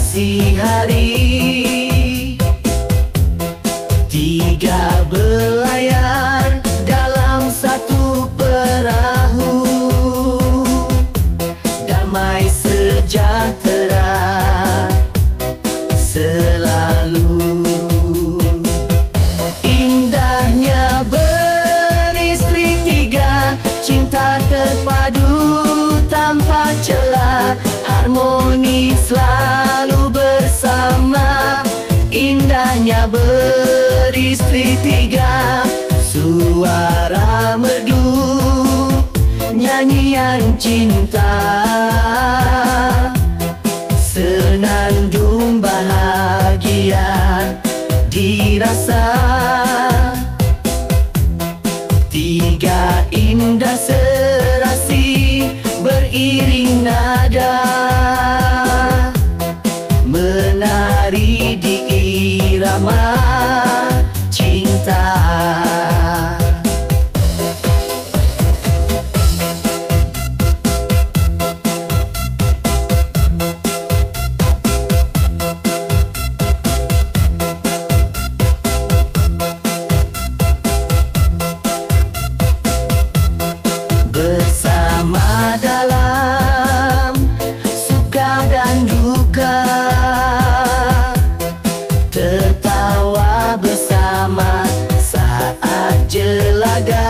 serasi hari. Tiga belayar dalam satu perahu, damai sejahtera selalu. Indahnya beristri tiga, cinta terpadu tanpa celah, harmoni selalu bersama. Indahnya beristri tiga, suara merdu, nyanyian cinta, senandung bahagia dirasa. Tiga indah serasi beriring nada, menari di irama cinta. Bersama dalam suka dan duka, tertawa bersama saat jelaga.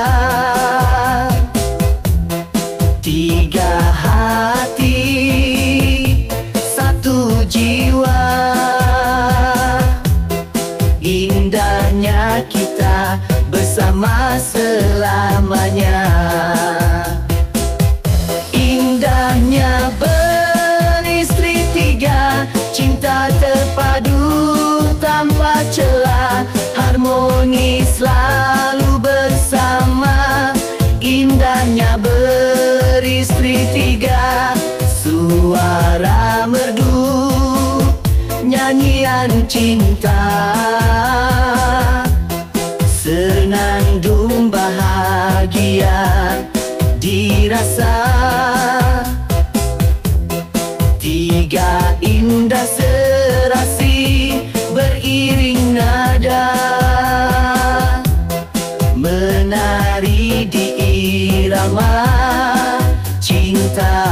Tiga hati, satu jiwa, indahnya kita bersama selamanya. Indahnya beristri tiga, cinta terpadu tanpa celah, harmoni selalu bersama. Indahnya beristri tiga, suara merdu, nyanyian cinta, senandung bahagia dirasa. Tiga indah serasi beriring nada, menari di irama cinta.